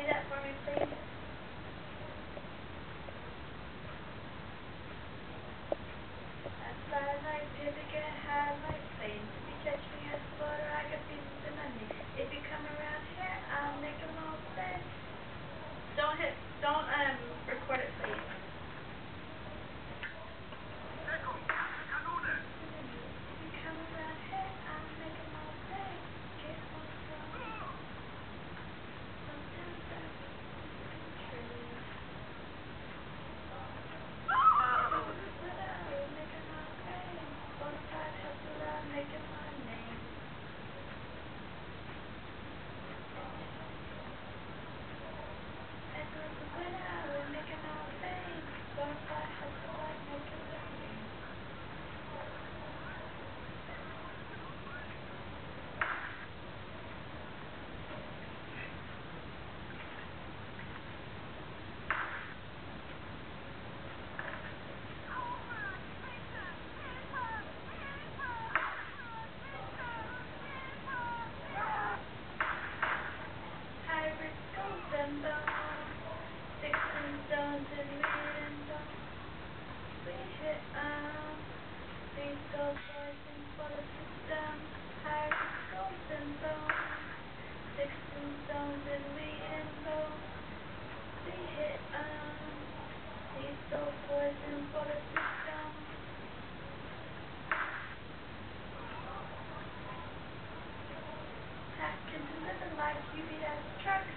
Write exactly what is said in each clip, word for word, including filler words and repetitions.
copy that for me, please? That's why like people get high like planes. If you catch me at the border, I got pieces of money. If you come around here, I'll make them all say. Don't hit, don't um record it, please. If you come around here, I'll make them all say. Get one from me. Sometimes I tree. Making my name. And when I was making all fame, but I had to like making my name. Golden bone, sticks and stones and reading bone. We hit um, lethal poison for the system. Pirates, golden bone, sticks and stones and reading bone. We hit um, lethal poison for the system. Pack and deliver like U B S trucks.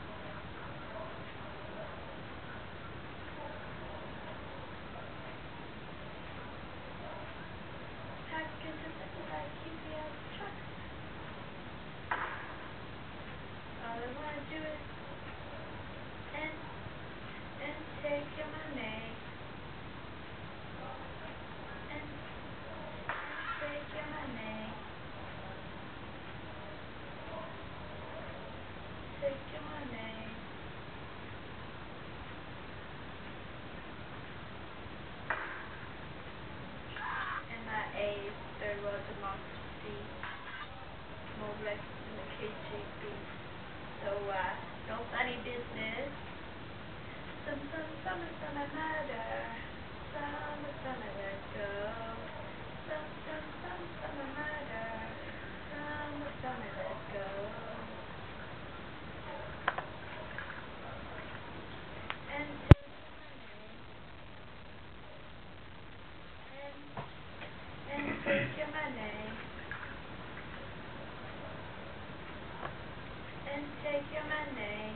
Like U P S trucks. All I wanna do is and and take your money and, and take your money. Take your money. M I A, Third World Democracy, Mobilex and the K G B. So, uh, no funny business. Some, some, summer, summer murder. Summer, summer, let's go. Some, some, some, summer murder. Summer, summer, let's go. And take your money. And, and take your money. And take your money.